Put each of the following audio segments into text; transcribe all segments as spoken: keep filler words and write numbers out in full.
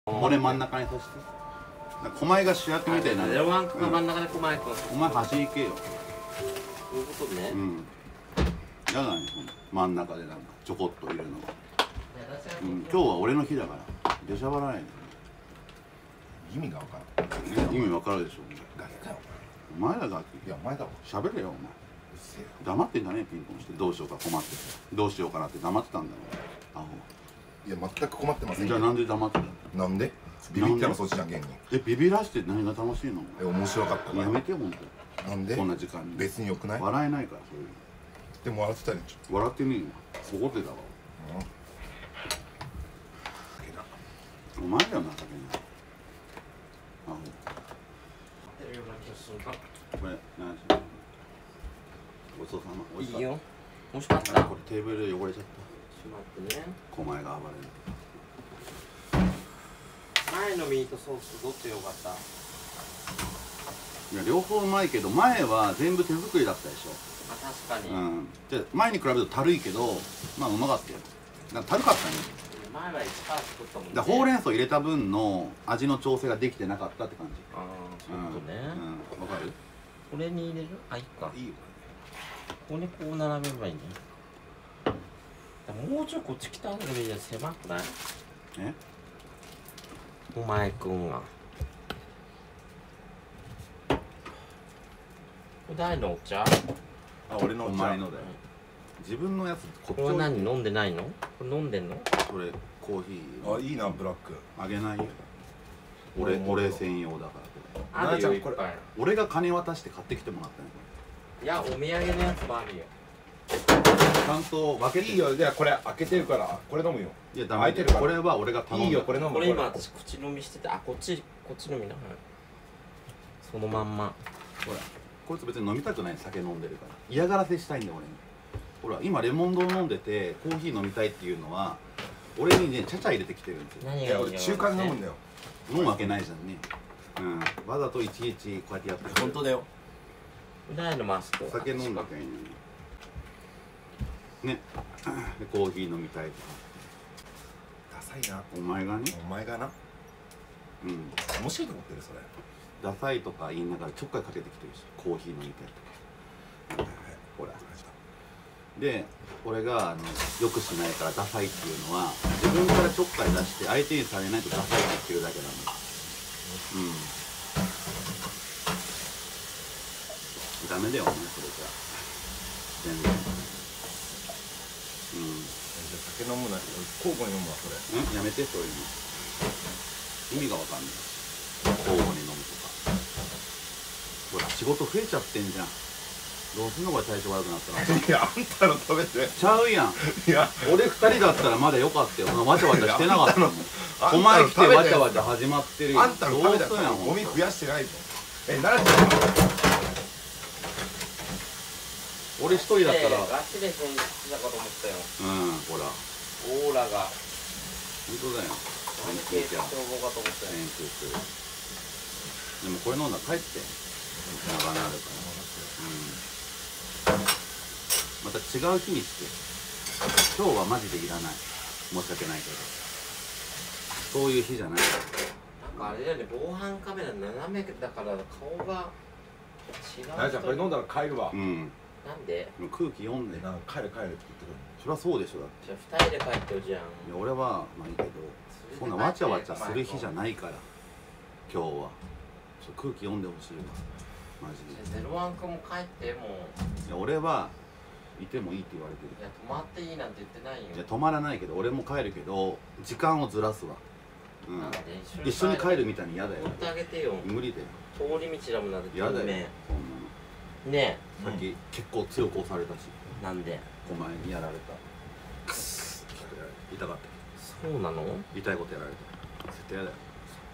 俺真ん中にさして。狛江が主役みたいな。 ゼロワンが真ん中で狛江君。 お前端行けよ。 そういうことね。 うん。やだね、真ん中でなんかちょこっといるのが。うん、今日は俺の日だから。出しゃばらないで。 意味が分からん。 意味わかるでしょ。 ガキかよ。 お前らが。 いや、お前だわ。 喋れよ、お前。 うっせえよ。 黙ってんだね、ピンポンして。どうしようか困って。どうしようかなって黙ってたんだよ。アホ。 いや、全く困ってません。 じゃあなんで黙ってたの？ なんでビビったのそっちじゃん、現に。 え、ビビらして何が楽しいの？ え、面白かったから。 やめてよ、ほんと。 なんでこんな時間に。 別によくない？ 笑えないから、そういうの。 でも笑ってたでしょ。 笑ってねえよ。怒ってたわ。 うん。 お前だよ、情けない。アホ。これ、何しごちそうさま。美味しかった。 いいよ。美味しかった。 これテーブル汚れちゃった。 しまってね。 狛江が暴れる。 前のミートソースどっちが良かった？ いや、両方うまいけど、前は全部手作りだったでしょ。 あ、確かに。 うん。で、前に比べるとたるいけど、まあうまかったよ。なんかたるかったね。 前は一から作ったもんね。 だほうれん草入れた分の味の調整ができてなかったって感じ。 ああ、そういうことね。 うん。わかる？ これに入れる？あ、いいか。 いいよ。 ここにこう並べばいいね。もうちょいこっち来た方がいいじゃん。狭くない？ え？ お前くんは。これ誰のお茶？ あ、俺のお前のだよ。自分のやつこっちこれ何飲んでないの？これ飲んでんの？ それコーヒー。 あ、いいな、ブラック。 あげないよ。俺俺専用だからこれ。 あるよ、いっこれぱい。 俺が金渡して買ってきてもらったね。 いや、お土産のやつもあるよ。 ちゃんと分けて。 いいよ、じゃあこれ開けてるからこれ飲むよ。 いや、ダメ。 開いてるからこれは俺が頼んだ。 いいよ、これ飲む。 これ今私口飲みしてて、あ、こっち、こっち飲みな。そのまんま。 ほら、こいつ別に飲みたくない酒飲んでるから嫌がらせしたいんだよ俺に。ほら、今レモン丼飲んでてコーヒー飲みたいっていうのは俺にね、ちゃちゃ入れてきてるんですよ。 いや、俺中華で飲むんだよ。 飲むわけないじゃんね。うん、わざといちいちこうやってやってる。 本当だよ。 誰のマスク？ 酒飲んだけにね。でコーヒー飲みたいとか。 ダサいな。 お前がね、 お前がな。 うん面白いと思ってるそれ。 ダサいとか言いながらちょっかいかけてきてるし、コーヒー飲みたいとか。ほらで、俺があのよくしないからダサいっていうのは自分からちょっかい出して相手にされないとダサいって言ってるだけなの。うん。ダメだよね、それじゃ全然。うん。 じゃあ酒飲むな。交互に飲むわそれ。 うん、やめてそういうの。意味がわかんない。交互に飲むとか。ほら、仕事増えちゃってんじゃん。どうすんのこれ体調悪くなったら。 いや、あんたの食べて。 ちゃうやん。 いや、 俺二人だったらまだよかったよ。そんなわちゃわちゃしてなかったもん。 あんたのお前来てわちゃわちゃ始まってるよ。 あんたの食べたどうすんやん。 ゴミ増やしてないぞ。え、奈良ちゃん。 俺一人だったら。 ガチで戦術だかと思ったよ。 うん、ほら。 オーラが。 本当だよ。 何警察消防かと思ったよ。 練習する。でもこれ飲んだら帰って長なるから。うん。また違う日にして。今日はマジでいらない。申し訳ないけど。そういう日じゃない。 なんかあれだよね、防犯カメラ斜めだから顔が違う。 奈良ちゃんこれ飲んだら帰るわ。 うん。 なんで？ 空気読んで。 なんか帰る帰るって言ってくる。 そりゃそうでしょだって。 じゃあ二人で帰ってるじゃん。 いや俺はまあいいけど、そんなわちゃわちゃする日じゃないから今日はちょっと空気読んでほしいわマジで。 ゼロワン君も帰ってもう。 いや俺はいてもいいって言われてる。 いや泊まっていいなんて言ってないよ。 いや止まらないけど俺も帰るけど時間をずらすわ。うん、 なんで一緒に帰るみたいに嫌だよ。 乗ってあげてよ。 無理だよ。 通り道だもんなって。 嫌だよそんなの。 ねさっき結構強く押されたし、 え。なんで？ お前にやられた。クスッ痛かった。 そうなの？ 痛いことやられた。絶対嫌だよ。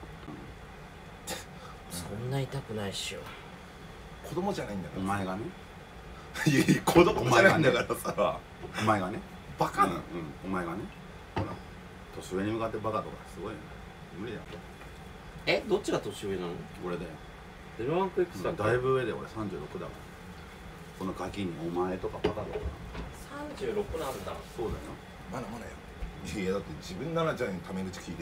そんな痛くないっしょ。 子供じゃないんだから。 お前がね。 いやいや、子供じゃないんだからさ。 お前がね。 バカな。 うん、お前がね。ほら、年上に向かってバカとかすごいよね。無理だよ。 え、どっちが年上なの？ 俺だよ。 ゼロワン君いくつだっけ？ だいぶ上で俺さんじゅうろくだから。このガキにお前とかバカとか。 さんじゅうろくなんだ。 そうだよ。 まだまだよ。いやだって自分奈々ちゃんにタメ口聞いてるじゃん。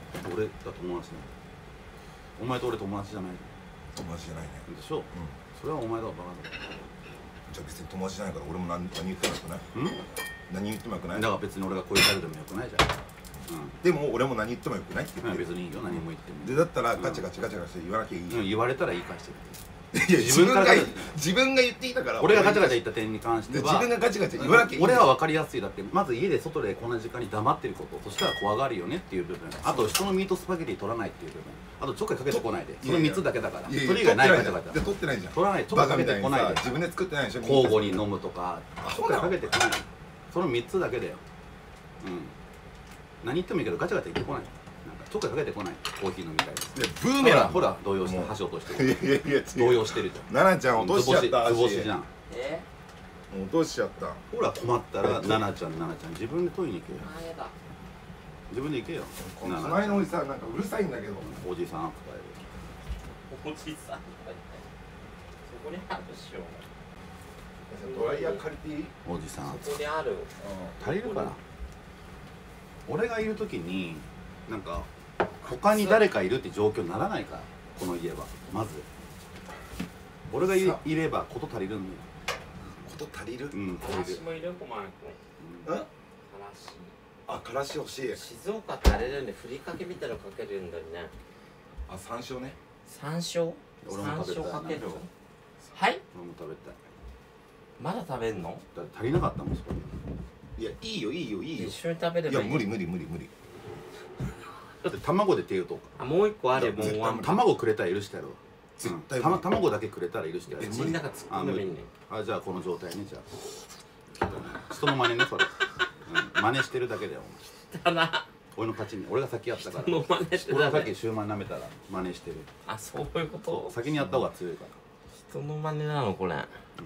俺が友達なの。お前と俺友達じゃない友達じゃないね。 でしょ。 うん。 それはお前だバカじゃあ別に友達じゃないから俺も何何言ってもよくない？ だ。うん何言ってもよくない？ だから別に俺がこういう態度でもよくないじゃん。 でも俺も何言ってもよくないってうん、 言ってる。 別にいいよ、何も言っても。 でだったらガチャガチャガチャガチャ言わなきゃいいじゃん。 うん、言われたら言い返してる。 いや自分が自分が言っていたから。 俺がガチャガチャ言った点に関しては、 自分がガチャガチャ言わなきゃいい。 俺は分かりやすい。だってまず家で外でこんな時間に黙ってること、そしたら怖がるよねっていう部分、あと人のミートスパゲティ取らないっていう部分、あとちょっかいかけてこないで、そのみっつだけだから。それ以外ないガチャガチャ。 取ってないじゃん。 取らない、ちょっかいかけてこないで。 自分で作ってないでしょ。 交互に飲むとか、ちょっかいかけてこない。そのみっつだけだよ。うん。何言ってもいいけどガチャガチャ言ってこない。なんかちょっかいかけてこない。コーヒー飲みたいです。 ブーメラン。 ほら動揺して箸落としてる。 いやいや動揺してるじゃん。 奈々ちゃん落としちゃった。 図星じゃん。 え落としちゃった。 ほら困ったら奈々ちゃん奈々ちゃん自分で取りに行けよ。 あやだ。 自分で行けよ。 隣のおじさんなんかうるさいんだけど。 おじさん。 おじさん。そこにあるしよ。 ドライヤー借りていい？ おじさん。 そこにある。 足りるから。俺がいる時になんか他に誰かいるって状況にならないからこの家はまず俺が い, いればこと足りるんだよ。 こと足りる？ うんからしもいる、こまんくん。 うん？ からし。 あ、からし欲しい。 静岡ってあれだよね、ふりかけみたいなのかけるんだよね。 あ、山椒ね。 山椒？ 俺も山食べたい椒かける。 なんかはい？ 俺も食べたい。 まだ食べんの？ だって足りなかったもんそこに。 いや、いいよいいよいいよ。 一緒に食べれいや、 ばいい。 無理無理無理無理。 だって卵で手打とうか。 あ、もう一個あるよ、も絶対うワン。 卵くれたら許してやろう。 絶対うんたま卵だけくれたら許してやろう。 口の中突っ込んでもいいね。 あ、じゃあこの状態ね。じゃあ人の真似ねそれ。うん、真似してるだけだよ。 だな。 俺の勝ちに俺が先やったから。 人の真似して俺はさっだね。 きシューマイ舐めたら真似してる。 あ、そういうこと。 先にやった方が強いか人の真似なのこれ。 ら。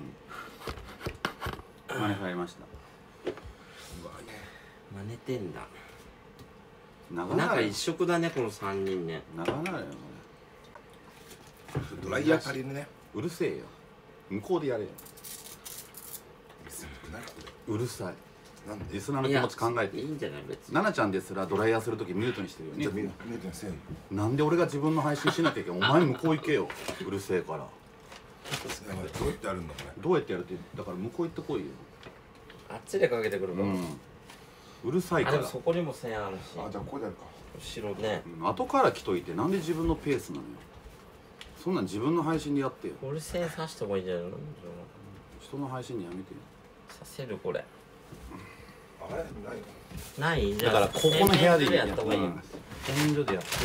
うん。真似入りました。 真似てんだ。 長々よなんか一。緒だね、この三人ね。 長々よ。 ドライヤー借りるね。 うるせえよ。向こうでやれよ。うるさい。 なんで？ リスナーの気持ち考えて。 いいんじゃない別に。 奈々ちゃんですらドライヤーするときミュートにしてるよじゃあ見ね。 見てせん。 なんで俺が自分の配信しなきゃいけない。お前向こう行けよ。うるせえから。 どうやってやるんだこれ。 どうやってやるって、だから向こう行ってこいよ。 あっちでかけてくるかうら。 ん。うるさいあ、 からでも。そこにも線あるし。 あ、じゃあここでやるか。 後ろね。 うん後から来といてなんで自分のペースなのよ。そんなん自分の配信でやってよ。 これ線刺した方がいいんじゃないの？ 人の配信にやめてよ。 刺せるこれ。 あれ何？ ないじゃあ。 だからここの部屋でいいやった方がいいよ。 天井でやって。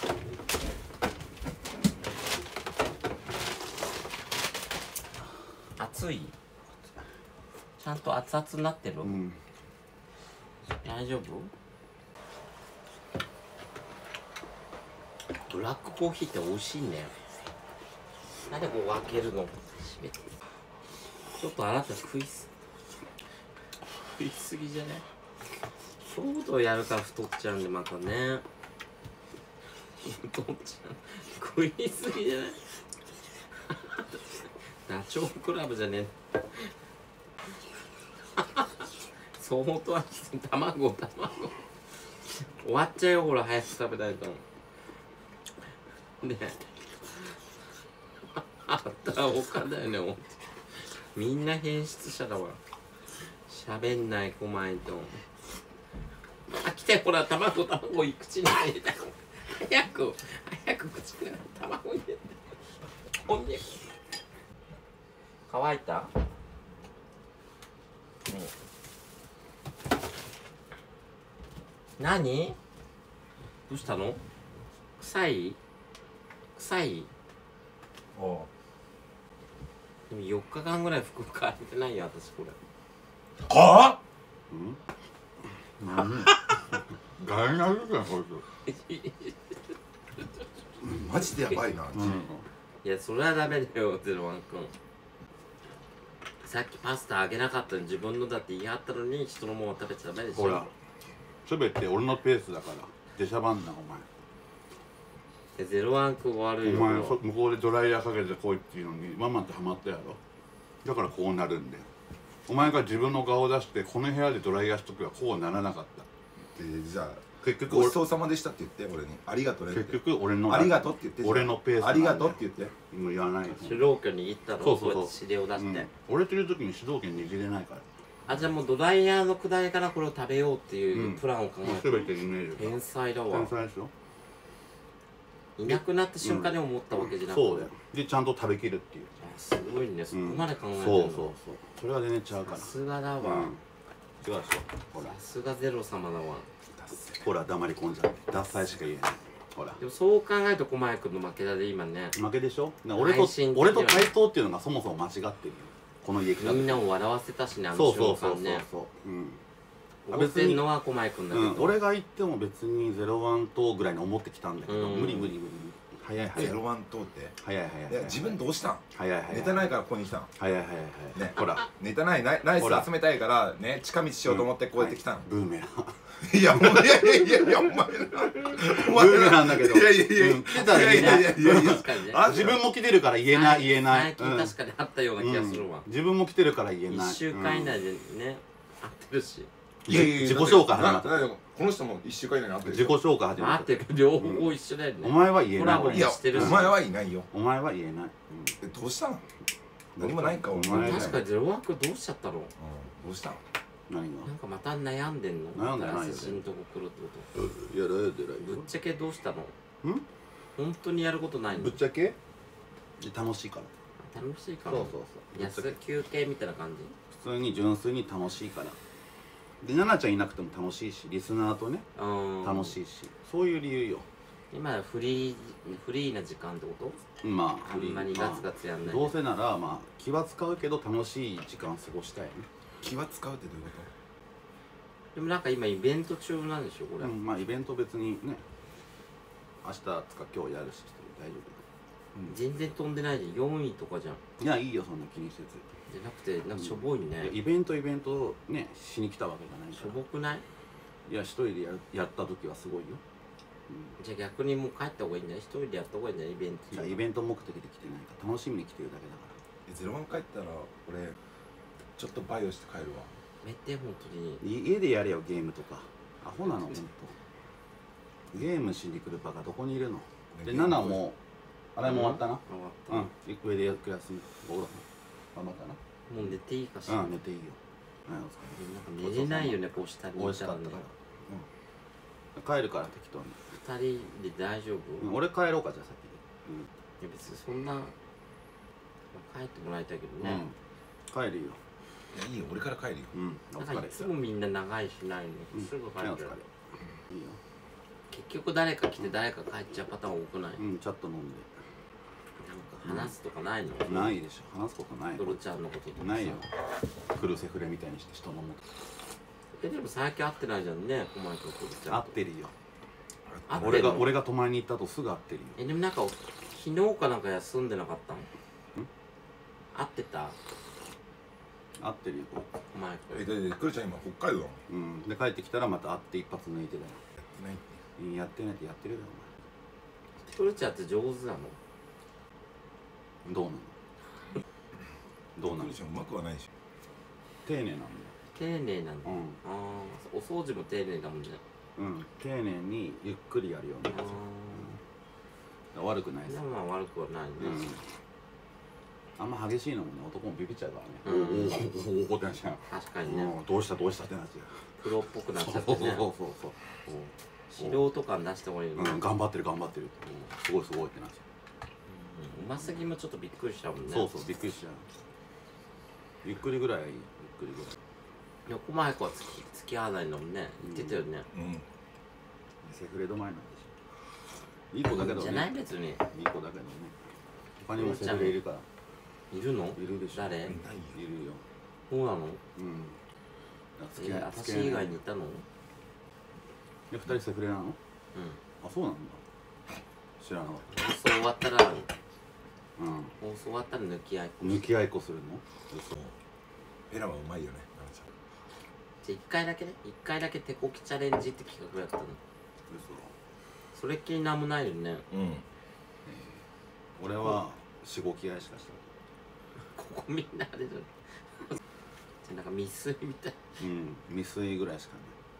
熱い？ちゃんと熱々になってる？ うん。 大丈夫？ブラックコーヒーって美味しいんだよ。なんでこう分けるの？ちょっとあなた食いす食いすぎじゃない？強度やるから太っちゃうんでまたね。太っちゃう。食いすぎじゃない？ダチョウ倶楽部じゃねえ。相当は卵卵終わっちゃうよほら早く食べたいと思う。ねえあったら他だよねほんと。みんな変質者だわ。喋んない子まいと。あ来てほら卵卵口に入れた。早く早く口に卵入れて。こんにゃく乾いた？何？どうしたの？臭い？臭い？ おう。 でもよっかかんぐらい服変えてないよ私これ。 はうん。何？ガイナルじゃんこいつ。 あ？マジでやばいな。 うん。 いやそれはダメだよゼロワン君。さっきパスタあげなかったの自分のだって言い張ったのに人のもの食べちゃダメでしょ。 ほら。すべて俺のペースだから。出しゃばんなお前。 ゼロワン君悪いよ。 お前そ向こうでドライヤーかけてこいっていうのにママってハマったやろ。だからこうなるんだよ。お前が自分の顔を出してこの部屋でドライヤーしとけばこうならなかった。 えー、じゃあ結局ごちそうさまでしたって言って俺にありがとうねって結局俺のありがとうって言って俺のペースありがとうって言ってもう言わない主導権握ったのをそうそうそうそうやって指令を出して、 うん、俺という時に主導権握れないからあ、じゃあもうドライヤーのくだりからこれを食べようっていううんプランを考えて、 全てイメージ天才だわ。 天才でしょいなくなった瞬間に思ったわけじゃなくて、 そうだよでちゃんと食べきるっていうあ、すごいね、そこまで考えてるの、 そうそうそうそれは全然ちゃうからさすがだわ、 うん違うでしょほらさすがゼロ様だわ。 ほら黙り込んじゃって脱菜しか言えないほらでもそう考えると駒井君の負けだで今ね、 負けでしょな俺と配信俺と対等っていうのがそもそも間違ってるよこの家来た時みんなを笑わせたしね、あのそうそ瞬うそうそう間ね。 そううん怒ってんのは駒井君だけど、 うん、俺が言っても別にゼロワンとぐらいに思ってきたんだけど、 うん無理無理無理無理早い早いゼロワン通って早い早いいや自分どうしたん早い早いネタないからここに来たん早い早い早いねほらネタないナイナイほらス集めたいからね近道しようと思ってこうやって来たんブーメランいやもういやいやいやいやお前らおブーメランだけどいやいやいやうん来てたら言えないいやいやいやいや確かにね。 あ自分も来てるから言えない言えない最近確かにあったような気がするわ。 うん自分も来てるから言えない一週間以内でね、合ってるし。 うん自己紹介始まったななこの人も一週間以内に会ってる自己紹介始まった待ってる、両方一緒だよね。 お前は言えないコラボいやしてるしお前はいないよお前は言えないえどうしたの何もないんかおお前前確かにゼロワークどうしちゃったの？ うんどうしたの何がなんかまた悩んでんの？ 悩んでないよ新しいとこ来るってこいやだよだよと。ぶっちゃけどうしたの？ ん本当にやることないのぶっ？ちゃけ楽しいから楽しいから。 そうそうそうぶっちゃ安け休憩みたいな感じ？ 普通に純粋に楽しいからで奈々ちゃんいなくても楽しいしリスナーとねうん。 楽しいしそういう理由よ今はフリーフリーな時間ってこと？ まああんまりガツガツやんない。 どうせならまあ気は使うけど楽しい時間過ごしたいね気は使うってどういうこでもなんか今イベント中なんでしょこれ。 うんまあイベント別にね明日つか今日やるし大丈全然飛んでないでよんいとかじゃん。 夫いやいいよそんな気にせずじゃなくてなんかしょぼいね。 いやイベントイベントねしに来たわけじゃないしょからぼくない？ いや一人でやるやった時はすごいよ、 じゃあ逆にもう帰った方がいいんだよ。一人でやった方がいいんだよイベント中は。 じゃあイベント目的で来てないから楽しみに来てるだけだかとゼロワン帰ったら俺ちょっとバイオして帰るわやめて本当に。 らい家でやれよゲームとかアホなのほんとゲームしに来るバカどこにいるのでナナもあれも終わったな終わった。 うん上でやく休みご苦労さん頑張ったなもう寝ていいかしら。 うん寝ていいよはいお疲れなんか寝れないよねこう下に美いたらね味しかった。から帰るから適当に、 二人で大丈夫？ うん、俺帰ろうかじゃあ先いや別にそんな、まあ、帰ってもらいたいけどで、 ね。 うん、帰るよいやいいよ俺から帰るようんおなんかい疲れつもみんな長いしないの、 うんすぐ帰るはいお疲れいいよ結局誰か来て誰か帰っちゃうパターン多くない？ うんちょっと飲んなんか話すとかないの？ でないでしょ話すことないドルちゃんのこととかさないよ来るセフレみたいにして人のもえでも最近会ってないじゃんね駒井君ドルちゃんとと会ってるよ会ってんの俺が俺が泊まりに行ったとすぐ会ってるよえでもなんか昨日かなんか休んでなかったの？会ってた会ってるよこ駒井え君？ ででくるちゃん今北海道なのううんで帰ってきたらまた会って一発抜いてだよやってないってうんやってないってやってるよドルちゃんって上手なの？ お前どうなのどうなのくるちゃんうまくはないでし丁寧なんだよ丁寧なの？ うんああお掃除も丁寧だもんね。 うん丁寧にゆっくりやるようにあうん悪くないあですまあ悪くはないね。 うんあんま激しいのもね男もビビっちゃうからねうんおおおおおってなっちゃう確かにねうんどうしたどうしたってなっちゃプロっぽくなっうちゃってね。 そうそうそうそう素人感出した方がいいよね。 うん頑張ってる頑張ってるすごいすごいってなっちゃうますぎもちょっとびっくりしたもんね。 うそうそうびっくりしちゃうゆっくりぐらいゆっくりぐらいいや駒井子は付き付き合わないのもね言ってたよね。 ょうんセフレ止まりなんでしょいい子だけどねじゃない別に。 いい子だけどね他にもセフレいるからいるの？ いるでしょ誰？ ないよいるよそうなの？ うんいや私以外にいたの？ え二人セフレなのうん。 あそうなんだ知らなかっ放送終わったらたう放送終わったら抜き合い。 ん抜き合いっこするのそうペラはうまいよね奈々ちゃんじゃあ一回だけね一回だけ手こきチャレンジって企画やったの。それっきりなんもないよね。 うん俺はしごき合いしかしたここみんなあれじゃん。じゃあなんか未遂みたい。 うん未遂ぐらいしか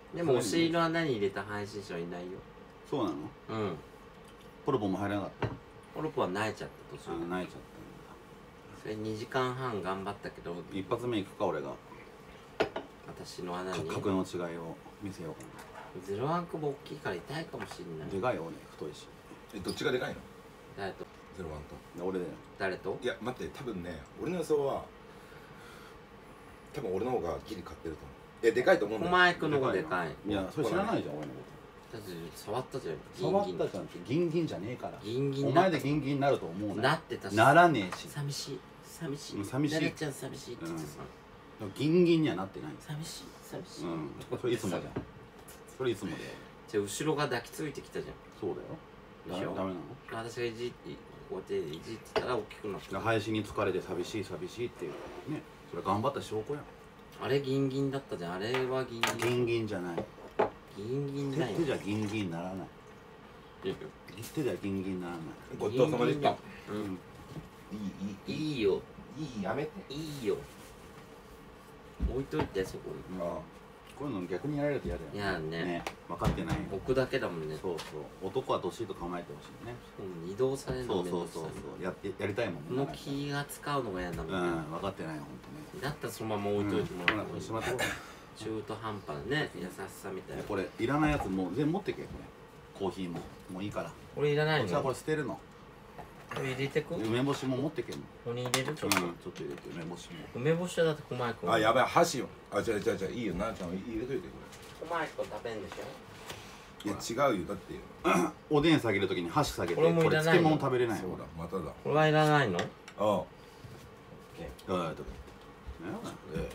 でも押し入れの穴に入れた配信者はいないよ。 そうなの？ うん。 ポロポも入らなかった。 ポロポは泣いちゃった途中で。 あ、泣いちゃっそれにじかんはん頑張ったけど、 た。一発目行くか俺が。 私の穴に格の違いを見せようかゼロワンクも大きいから痛いかもしれなな。 い。 でかいよ俺太いし。 えどっちがでかいの？ 誰とゼロワンと。 俺だよ。 誰といや待って多分ね俺の予想は多分俺の方がギリ勝ってると思う。いやでかいと思うんだよ。 コマイクの方がでかい。 いやそれ知らないじゃん俺のこだって触ったじゃん。 と。 ギンギン触ったじゃんってギンギンじゃねえから。 ギンギンお前でギンギンになると思うな。 なってたし。 ならねえし。 寂しい寂しい。 うん寂しいなれちゃん寂しいって言ってさ。 ギンギンにはなってない。 寂しい寂しい。 うん。それいつもじゃん。それいつもだよ。 じゃあ後ろが抱きついてきたじゃん。 そうだよ。 でしょダメなの？ 私がいじこうやっていじってたら大きくなった。 配信に疲れて寂しい寂しいっていうね。それ頑張った証拠やん。 あれギンギンだったじゃん。あれはギンギン。 ギンギンじゃない。 ギンギン手だよ。 手じゃギンギンにならない。手ではギンギンにならない。 ごちそうさまでした。 うん。 いいいいいいよ。 いいやめて。 いいよ。置いといてそこに。 あこういうの逆にやられると嫌だよ。 嫌だね分かってないよ。 置くだけだもんね。 そうそう。男はどっしりと構えてほしいね。 うん移動されるのそうそうそうめんどくさい。 そう。やってやりたいもんこの気が使うのが嫌だもうんね。 ん、分かってないよ本だったらそのまま置いといてもらった方がいい。 しまってこ中途半端なね優しさみたいな。 これいらないやつもう全部持ってけこれ。コーヒーももういいから。 これいらないじゃあこの？ れ捨てるの。 これ入れてく？こ梅干しも持ってけんの。 こに入れるちょうん、 っと。 ちょっと入れて梅干しも。 梅干しはだって小前君。 あやばい箸よ。あじゃあじゃあじゃあいいよななちゃん入れといてこ小前君食べんでしょ？ れ。いや違うよだって。 おでん下げるときに箸下げてこれもいらないの漬物食べれないよそうだまただ。 これはいらないの？ ああ。 はいとかねえ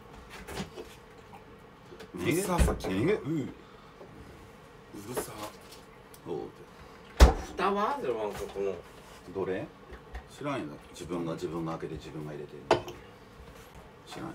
うるささっき逃げううるさ。 おう蓋はゼロワンここの。 どれ知らんよ自分が自分が開けて自分が入れてる知らんよ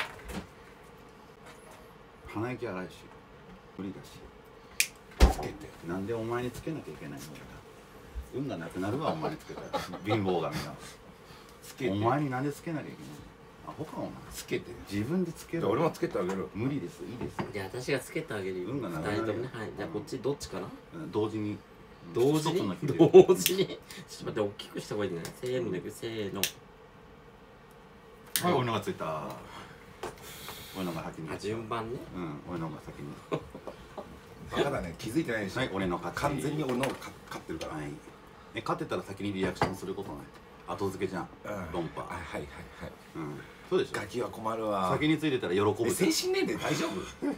鼻息荒いし無理だしつけて。 なんでお前につけなきゃいけないの運がなくなるわお前につけたら貧乏神がつけて。 お前になんでつけなきゃいけないのアホかお前つけて。 自分でつけろじゃあ俺もつけてあげる。 無理ですいいですじゃあ私がつけてあげるよ。 運がなくなる二人ともね。はい。じゃあこっちどっちかな？ うん同時に同時に一つの火で同時にちょっと待って大きくした方がいいんじゃない？せーのでいくせーの。 はい俺のがついた俺のが先にあ順番ね。 うん俺のが先にバカだね気づいてないでしょ。 はい俺の勝ち完全に俺の方が勝勝ってるから。 はいえ勝ってたら先にリアクションすることない後付けじゃんうん論破あはいはいはい。 うんそうでしょガキは困るわ。 先についてたら喜ぶえじゃん精神年齢大丈夫？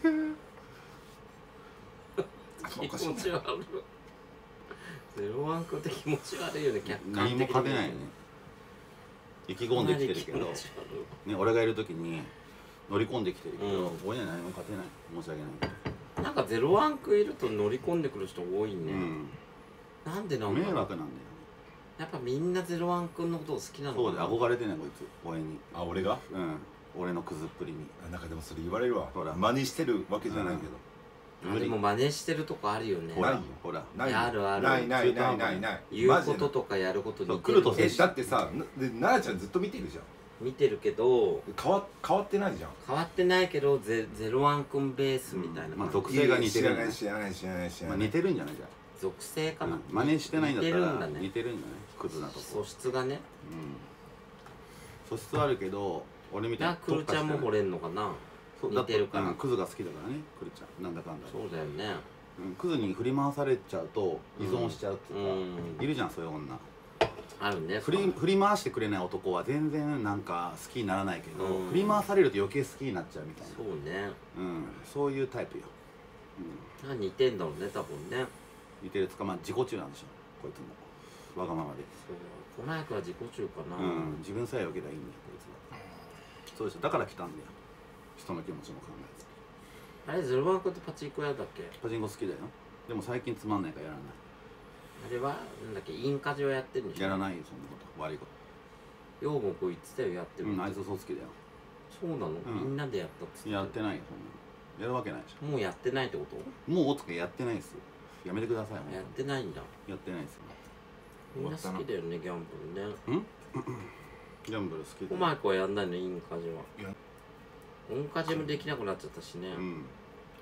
気持おかしいな。 ち悪い。ゼロワンクって気持ち悪いよね客観何的に。 も勝てないよね意気込んできてるけどかなり気持ち悪いね俺がいる時に乗り込んできてるけど、 うん俺には何も勝てない申し訳ないなんかゼロワンクいると乗り込んでくる人多いね。 うんなんでなんだろう。 迷惑なんだよねやっぱみんなゼロワンくんのことを好きなのかな。 そうで憧れてんねんこいつ俺にあ俺が？ うん俺のクズっぷりにあなんかでもそれ言われるわ。 ほら真似してるわけじゃないけど。 あでも真似してるとこあるよね。 ほらないよほらないよあるあるないないないないない。 言うこマジでととかやることに似てそう来るとえ接だってさなで奈々ちゃんずっと見てるじゃん。 見てるけど変わ変わってないじゃん。 変わってないけどゼゼロワンくんベースみたいな、 まあ属性が似てるんだね知らない知らない知らない知らまあない。 似てるんじゃないじゃ属性かな、 ん真似してないんだったら似てるんだね似てるんじゃないクズなとこ素質がね。 うん素質はあるけど俺みたいにじゃあクルちゃんも惚れんのかな。 そう似てるからだってうんクズが好きだからねクルちゃんなんだかんだそうだよね。 うんクズに振り回されちゃうと依存しちゃうっていうか、 うんいるじゃんそういう女あるね。 振り振り回してくれない男は全然なんか好きにならないけど、 うん振り回されると余計好きになっちゃうみたいなそうね。 うん、そういうタイプよ、うん、 あ似てんだろうね多分ね。 似てるつかまあ自己中なんでしょこいつもわがままでそうこの役は自己中かな。 うん自分さえよけりゃいいんだよこいつはそうでしょだから来たんだよ人の気持ちも考えてあれゼロワンくんってパチンコ屋だっけ？ パチンコ好きだよでも最近つまんないからやらなあれはなんだっけインカジをやってるんでしょ。 いやらないよそんなこと悪いこようもこう言ってたよやってる。 とうんあいつ嘘つきだよそうなの、 んみんなでやったっつって。 やってないよそんなのやるわけないでしもうやってないってこと？ ょもうおつけやってないですよやめてくださいもうやってないんだ。 やってないですよみんな好きだよねギャンブルね。 ギャンブル好きでうまくはやんないのインカジは。 やオンカジもできなくなっちゃったしね。 うん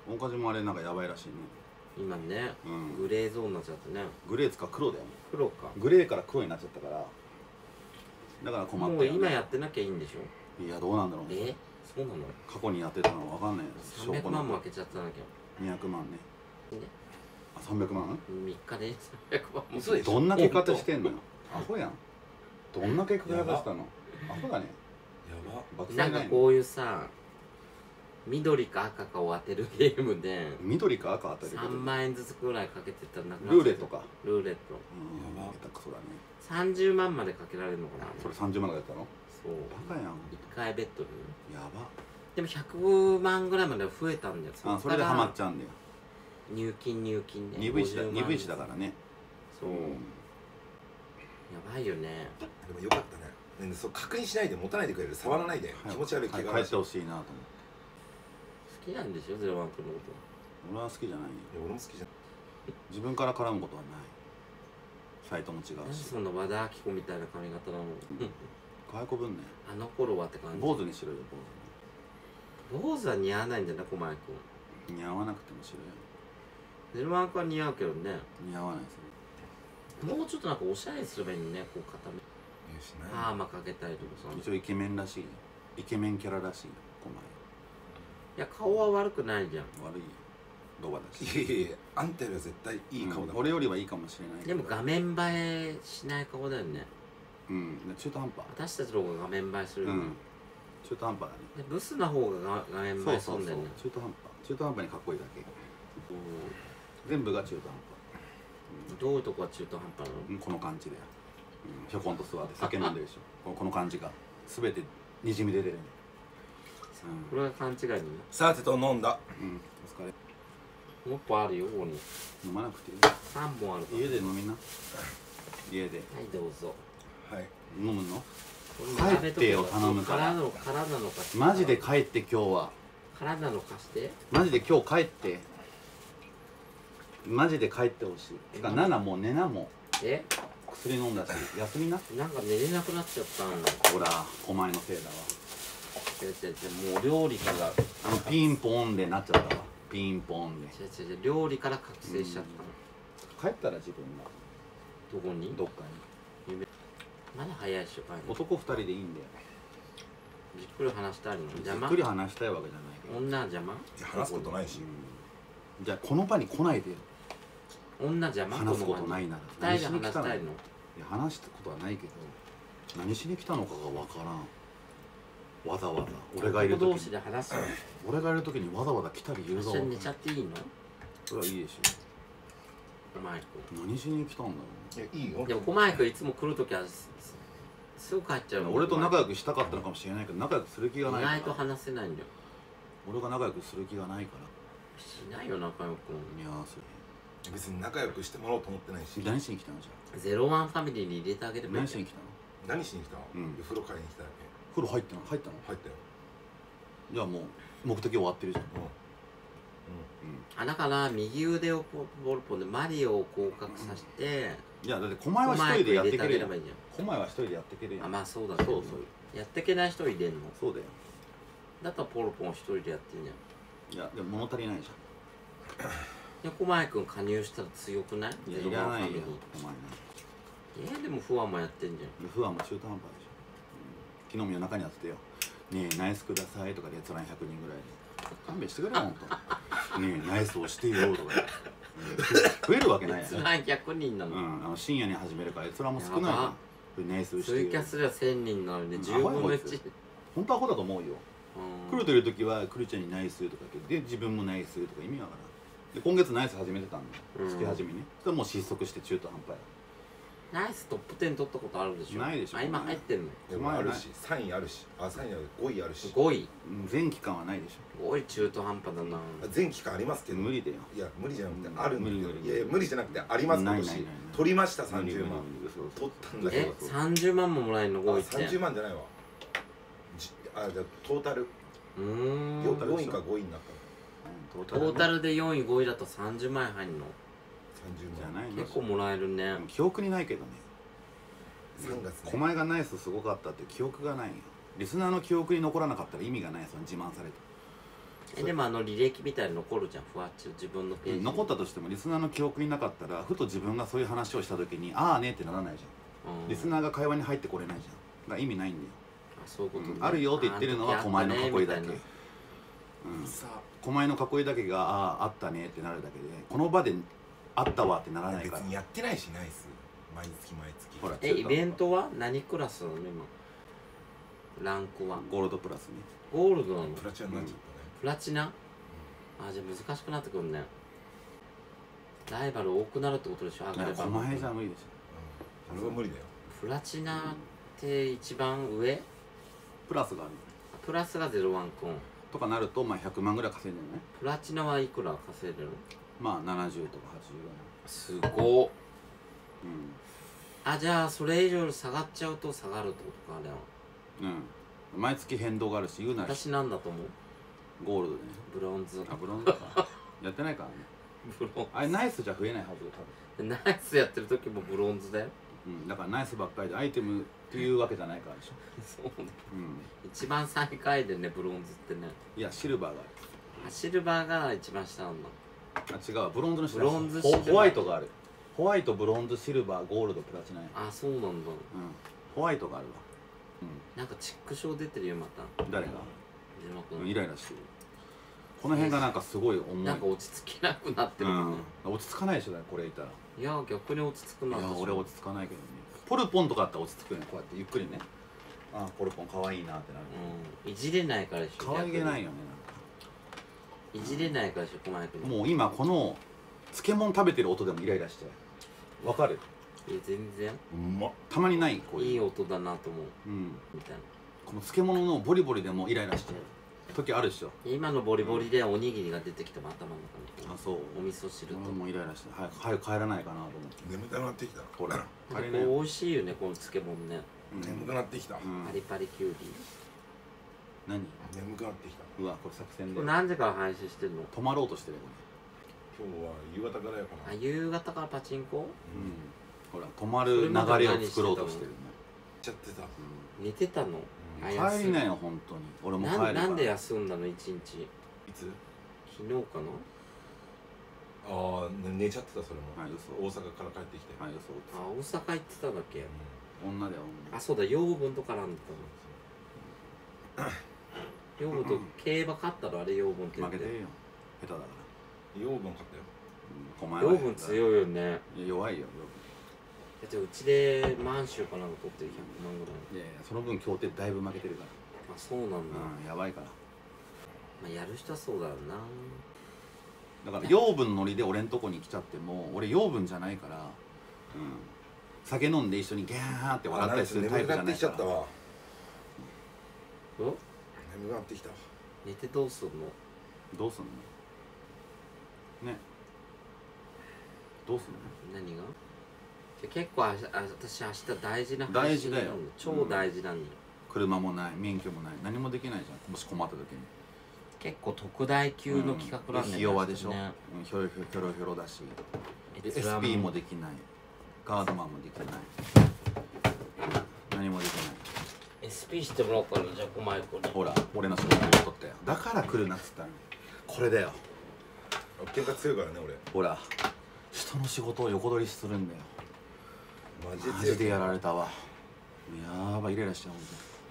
大梶もあれなんかやばいらしいね。 今ね、 うんグレーゾーンになっちゃってね。 グレーつか黒だよね。 黒か。 グレーから黒になっちゃったから、だから困ったよ、ね、 もう今やってなきゃいいんでしょ。 いやどうなんだろうね。 えそうなの。 過去にやってたのは分かんないよ。 さんびゃくまんも開けちゃったなきゃ。 にひゃくまんね。 ねあ、さんびゃくまん？ みっかでさんびゃくまんも。 嘘でしょ。 どんな結果ってしてんのよ。アホやん。どんな結果がしたの。アホだね。 やば。 爆なん災ないの。 かこういうさ、緑か赤かを当てるゲームで緑か赤当たりさんまんえんずつくらいかけてたらなくなっちゃうルーレットか。 ルーレットうん。 やば下手くそだね。 さんじゅうまんまでかけられるのかな。 それさんじゅうまんがやったの？ そうバカやん。 いっかいベッドルやば。 でもひゃくまんぐらいまで増えたんだよ。 あ、それでハマっゃちゃうんだよ。 入金入金で二分一だ、 ごじゅうまん二分一だからね。 そう、 うんやばいよね。 でもよかったね。ね、そう確認しないで持たないでくれる。触らないで、 はい気持ち悪い怪我はい帰ってほしいなと思って。 好きなんでしょゼロワン君のこ俺は好きじゃないよ。 いや俺も好きじゃん。 自分から絡むことはない。サイトも違と。 うし。 何その和田アキ子みたいな髪型なの。 かわいこぶんね。 あの頃はって感じ。 坊主にしろよ、坊坊主は似合わないんだよな、駒井主に。似合わなくてもしろよ。 君。ゼロワン君は似合うけどね。 似合わないですね。 もうちょっとなんかおしゃれすればいいのね、こう固め。 いやしない。 パーマかけたりとかさ。 一応イケメンらしいよ。イケメンキャラらしいよ、おいや、顔は悪くないじゃん。 前。悪いよ。ロバだし。 いやいやいや、あんたよりは絶対いい顔だ。 うん俺よりはいいかもしれないけど。 でも画面映えしない顔だよね。 うん、中途半端。 私たちの方が画面映えするよね。 うん。中途半端だね。 でブスな方が画面映そうそうそうえするんだよね。。 中途半端。中途半端にかっこいいだけ。全部が中途半どういうとこが中途半端なの？ 端。うん、この感じで。うん、ひょこんと座って酒飲んでるでしょ。このこの感じが。すべてにじみ出てるね。 これが勘違いにね。 さてと飲んだ。 うん。うん、お疲れ。 もっとあるよ、ここに。 飲まなくていい。 さんぼんあるから。 家で飲みな。家で。 はい、どうぞ。 はい。 飲むの？ これ帰ってよ頼むから空なの空なのかして。 マジで帰って今日は。 空なのかして。 マジで今日帰って。マジで帰ってほしい。てか、ナナもう寝なもえう。薬飲んだし、休みな。 なんか寝れなくなっちゃったの。 ほら、お前のせいだわ。 違う違う違う、もう料理から。 あのピンポンでなっちゃったわ。ピンポンで。 違う違う違う、料理から覚醒しちゃったの。 帰ったら自分がどこにどっかに。 まだ早いっしょ、帰るの。 男二人でいいんだよ。 じっくり話したいの。 じっ邪魔くり話したいわけじゃないけど。 女邪魔いや話すことないし。 うん、じゃあこの場に来ないでよ。 女邪魔。 話すことないなら。 二人で話したいの。 いや話したことはないけど、何しに来たのかがわからん。わざわざ俺がいる時に男同士で話すの。 俺がいる時にわざわざ来た理由が一緒に寝ちゃっていいの？ それはいいでしコマイょ。何しに来たんだろいやいいよ。 でもコマイクいつも来るときはすすぐ帰っちゃうう。 の。 俺と仲良くしたかったのかもしれないけど、仲良くする気がないから。 意外と話せないんだよ。 俺が仲良くする気がないから。 しないよ中山君。 いやそれ別に仲良くしてもらおうと思ってないし。 何しに来たのじゃゼロワンファミリーに入れてあげれあ。 ばいいじゃん。 何しに来たの？ 何しに来たの？ うん風呂借りに来ただけ。 風呂入ったの？入ったの？ 入ったよ。 じゃあもう目的終わってるじゃん。 うあだから右腕をポボールポンでマリオを広角させて、 いやだって狛江は一人でやっていけるやん。 コマイク入れてあげればいいじ狛江は一人でやっていけるやん。 ゃん。あまあそうだけど。 そうそうやってけない人入れんの。 そうだよ。 だったらポロポン一人でやってんじゃん。 いやでも物足りないじでコマイ君加入したら強くない？ ゃん。いやいらないよお前な。 えー、でもフワもやってんじゃん。 不安も中途半端でしょ。うん、昨日も夜中にやってたよ。ねえナイスくださいとかで閲覧ひゃくにんぐらいで。勘弁してくれよほんと。ねえナイスをしてよとかで。うん、増えるわけないやん。 閲覧ひゃくにんなの。 うんあの深夜に始めるから閲覧も少ないやばよ。ナイスをしてよツイキャ。スではせんにんなのにうんじゅうぶんのいち。 アホやこいつ本当はアホだと思うよ。 うん来るという時はクルちゃんにナイスとか言ってで自分もナイスとか意味わからん。で今月ナイス始めてたんだよ。 うん月始めね。それもう失速して中途半端や。 ナイストップテン取ったことあるでしょ。 ないでしょあ今入ってんの。 ん。でもあるし、さんいあるし、あさんいある、ごいあるし。 ごい。 うん全期間はないでしごい中途半端だな。 全期間ありますけょ。 ど。 無理だよ。 いや無理じゃなくてあるんだ無理無理いやいや無理じゃなくてあります今年ないないないない取りましたさんじゅうまん無理無理無理取ったんだけえどさんじゅうまんももらえるのごいって。 さんじゅうまんじゃないわじあじゃあトータルうーん。 よトータルでしょよんいかごいになったのうんトータルでよんいごいだとさんじゅうまん円入んの。 さんじゅうまんじゃないの。 結構もらえるね。 記憶にないけどね。 さんがつね狛江がナイスすごかったって記憶がないよ。リスナーの記憶に残らなかったら意味がないその自慢されて。 えでもあの履歴みたいに残るじゃん、ふわっち自分のページに残ったとしてもリスナーの記憶になかったらふと自分がそういう話をした時にああねってならないじゃん、 うんリスナーが会話に入ってこれないじゃん、だから意味ないんだよ、 あそういうことね、 うんあるよって言ってるのは狛江の囲いだけ、 あの時あったねみたいなうん、 さ狛江の囲いだけがあああったねってなるだけでこの場であったわってならない別からにやってないしナイス毎月毎月ほらえイベントは何クラスなの今ランクはゴールドプラスねゴールドなのプラチナになっちゃったね、 プラチナあじゃあ難しくなってくるねライバル多くなるってことでしょ上いやがれば狛江じゃ無理でしょうん、俺は無理だよプラチナって一番上プラスがあるプラスがゼロワンくんとかなるとまあひゃくまんぐらい稼いでるねプラチナはいくら稼いでるのまあななじゅうとかはちじゅうぐらいすごっうんあじゃあそれ以上下がっちゃうと下がるってことかあれはうん、毎月変動があるし言うなら私なんだと思うゴールドでねブロンズあブロンズかやってないからねブロンあれナイスじゃ増えないはずよ多分ナイスやってる時もブロンズだようん、だからナイスばっかりでアイテムっていうわけじゃないからでしょ、 そうねうん、 一番最下位でねブロンズってねいやシルバーがあシルバーが一番下なんだあるあ違うブロンズの下ブロンズホシルバーホワイトがあるホワイトブロンズシルバーゴールドプラチナや、 あそうなんだうん、ホワイトがあるわ、 なんかチックショー出てるよまたうん、誰が、 ジマうん、 君イライラしてるこの辺がなんかすごい重いなんか落ち着けなくなってるもんね、 うん、落ち着かないでしょだからこれいたらいや逆に落ち着くいなや俺落ち着かないけどねポルポンとかあったら落ち着くよねこうやってゆっくりねあポルポンかわいいなってなるうんいじれないからでしょかわいげないよねいじれないからでしょ小前君もう今この漬物食べてる音でもイライラしてわかるいや全然うまっ。 たまにないこういういい音だなと思ううんみたいなこの漬物のボリボリでもイライラしてる時あるでしょ今のボリボリでおにぎりが出てきても頭の中にあそうお味噌汁と俺もイライラして早く早く帰らないかなと思って眠たくなってきた。 ほらなん帰れないよかこう美味しいよねこの漬物ねうん眠くなってきた。 うんパリパリきゅうり何眠くなってきた。 うわこれ作戦でこれ何時から配信してんの止まろうとしてるよこ今日は夕方からやかあな。 夕方からパチンコれうんほら止まる流れを作ろうとしてるねちゃってた。 寝てたのうんあ帰りなよ本当に俺も帰るからなんなんで休んだの一日いつ？ 昨日かなああ、ね寝ちゃってたそれも。 はい嘘大阪から帰ってきて。 はい嘘あ大阪行ってたんだっけ女だよあそうだ養分と絡んでたの養分と競馬勝ったのあれ養分って女負けてるよ下手だから養分買ったよ。 うん狛江は養分強いよねいや弱いよだってうちで満州かなんか取ってるひゃくまんぐらいいやいやその分協定だいぶ負けてるかあそうなんだ、 らうんやばいからまあ、やる人はそうだろうなだから養分のノリで俺んとこに来ちゃっても俺養分じゃないから、うん、酒飲んで一緒にギャーって笑ったりするタイプじゃ眠くなってないからきちゃったわ。 お眠くなってきた。 寝てどうすんのどうすんのねどうすんの何がじゃ結構ああ私明日大事な大事だよ超大事なのに、 車もない免許もない何もできないじゃんもし困った時に結構特大級の企画なんだよね、 ひ弱でしょ、 ねうん、ひょろひょろひょろひょろだしえエスピー もできないガードマンもできない何もできないエスピー してもらったのじゃあ小前君にほら俺の仕事に取ったよだから来るなっつったのこれだよ喧嘩強いからね俺。 ほら人の仕事を横取りするんだよマジで強い。 マジでやられたわやばいイライラしちゃう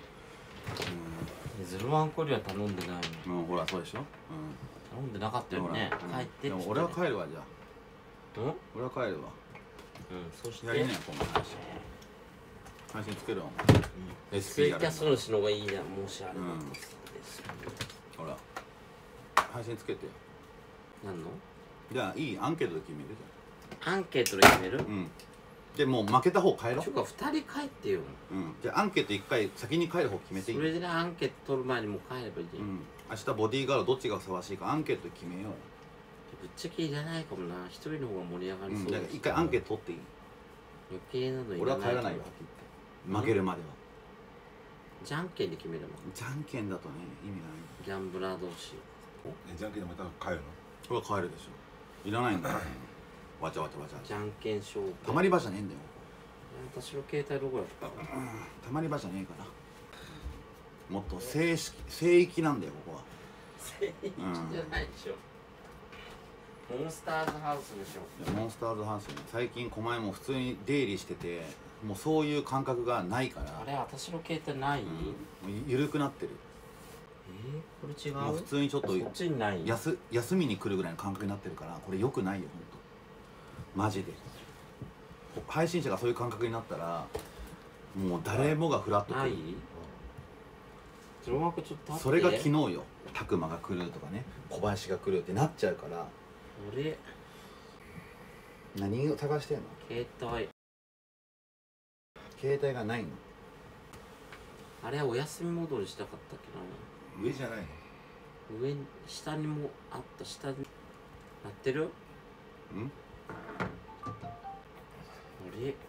ゼロワンコリは頼んでないのほんとうん、うん、ほらそうでしょ頼んでなかったうんほら、 よねうん帰ってでも俺は帰るわじゃあうんうん俺は帰るわそしてやりねえこの配信配信つけるわうん、 エスピー やるツイキャスのしのがいいじゃんもしあれだとうんです、 ほら配信つけてよ何のじゃあいいアンケートで決めるアンケートで決めるじゃんうんでもう負けた方帰ろちゅうかふたり帰ってようんじゃあアンケートいっかい先に帰る方決めていいそれでねアンケート取る前にもう帰ればいいじゃん、 うん明日ボディーガードどっちがふさわしいかアンケートで決めようよぶっちゃけいらないかもな一人の方が盛り上がりうんそうだしだから一回アンケート取っていい余計なのい俺らないは帰らないよはっきり言って負けるまではじゃんけんで決めるもんじゃんけんだとね意味がないギャンブラー同士えじゃんけんでまた帰るの？ これは帰るでしょいらないんだよわちゃわちゃわちゃわちゃじゃんけん勝負たまり場じゃねえんだよ私の携帯どこやったうんたまり場じゃねえからもっと正式聖域なんだよここは聖域じゃないでしょ、モンスターズハウスでしょ。 いやモンスターズハウスね、最近狛江も普通に出入りしてて、もうそういう感覚がないから、 あれ私の携帯ない、うん、 もう緩くなってる。 えー、これ違う。 もう普通にちょっとそっちにない休休みに来るぐらいの感覚になってるから、これ良くないよほんとマジで。配信者がそういう感覚になったらもう誰もがフラッと来る。 ない黒幕ちょっとそれが昨日よ、拓磨が来るとかね、小林が来るってなっちゃうから。 俺何を探してんの？ 携帯携帯がないの？ あれはお休み戻りしたかったっけ上じゃないの？ な。上に下にもあった。下になってる？ん？あれ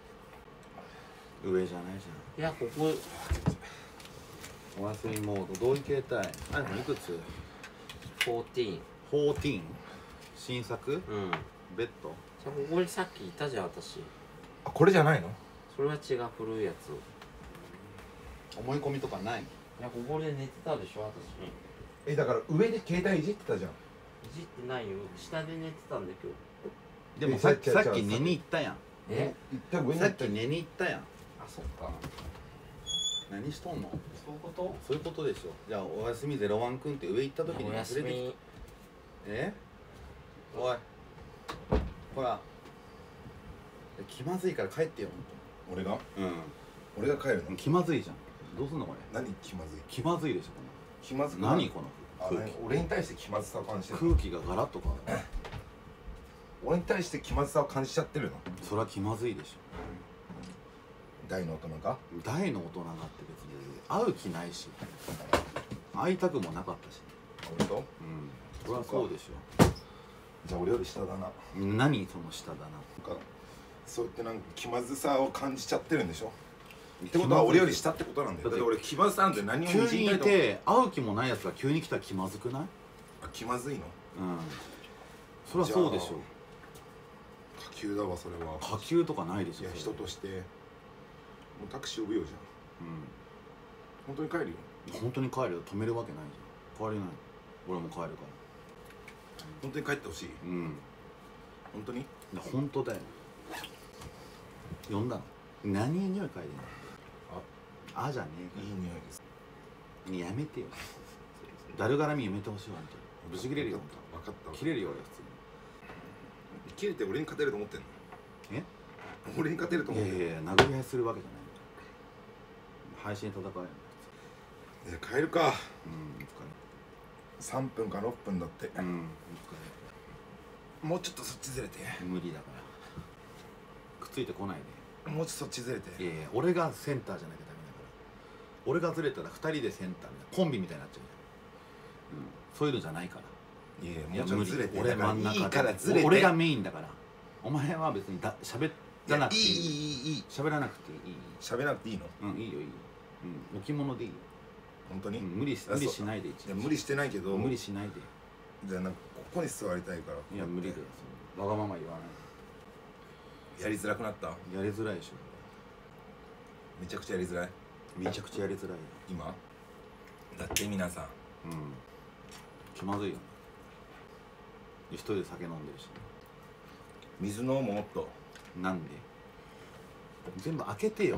上じゃないじいやここゃん。お休みモード。どういう携帯？あれもいくつ？ じゅうよん。 じゅうよん？新作？ うん。 ベッド？ じゃあここにさっきいたじゃん私。 あ、これじゃないの？ それは違う古いやつ。 思い込みとかない？ いやここで寝てたでしょ私。 え、だから上で携帯いじってたじゃん。 いじってないよ。下で寝てたんだ今日。 でもさっきさっき寝に行ったやん。 え？ 行った上にさっき寝に行ったやん。 あそっか。 何しとんの？ そういうこと？ そういうことでしょ。じゃあおやすみゼロワンくんって上行った時にお忘れてき休み。 え？おいほら気まずいから帰ってよ。 俺がう俺が帰るの？ ん気まずいじゃん。どうすんのこれ？ 何気まずい？ 気まずいでしょこ気まずくの。何このあ、 空気。 何俺に対して気まずさを感じてるの？ 空気がガラッと変わる。 俺に対して気まずさを感じちゃってるの？ そりゃ気まずいでし大の大人が？ ょ。大の大人がって別に会う気ないし会いたくもなかったし。 本当？ うんそりゃそうでしじゃあ俺より下だな。 ょ。何その下だな。 なんかそうやってなんか気まずさを感じちゃってるんでしょ？ってことは俺より下ってことなんだよ。だって俺気まずさなんて何を急にいいじりたいと。 て会う気もないやつが急に来たら気まずくない？ あ、気まずいの？ うんそりゃそうでしょ。 下級だわそれは。 下級とかないでしょ。 いやそれ人としてもうタクシー呼ぶよじゃん。本当に帰るよ。 うん本当に帰るよ。止めるわけないじゃん。帰れない。俺も帰るから。 本当に帰ってほしい。 うん本当に？ いや本当だよ。呼んだの？何に匂い嗅いでんの？ああじゃねえか。 いい匂いです。 やめてよ。だるがらみやめてほしいわ。本当にブチ切れるよ。本分かった。 当切れるよ俺普通切れて俺に勝てると思ってんの？ に。 俺に勝てると思ってんの？ えいやいやいや殴り合いするわけじゃない。配信戦えるの。 いや帰るか。 うん疲さんぷんかろっぷんだって。 れうんもうちょっとそっちずれて。 無理だからくっついてこないもうちょっとそっちずれて。 で。いやいや俺がセンターじゃなきゃダメだから。俺がずれたらふたりでセンターみたいなコンビみたいになっちゃうじゃん。うんそういうのじゃないから。 いやいいややもうちょっとずれて。 俺だから真ん中でいいからずれて。 俺がメインだからお前は別にだ喋らなくていい。 いいいいいいいい。 喋らなくていい。 喋らなくていいの？ うんいいよいいよ。うん置物でいいよ。 本当に？ うん無理しあ無理しないで一いや無理してないけど。 無理しないで。 じゃあなんかここに座りたいから。 いや無理だよ。そのわがまま言わなやりづらくなった？ い。やりづらいでしょ。 めちゃくちゃやりづらいめちゃくちゃやりづらいよ。 今。だって皆さんうん気まずいよね。一人で酒飲んでるし。 水飲もうもっと。 なんで全部開けてよ。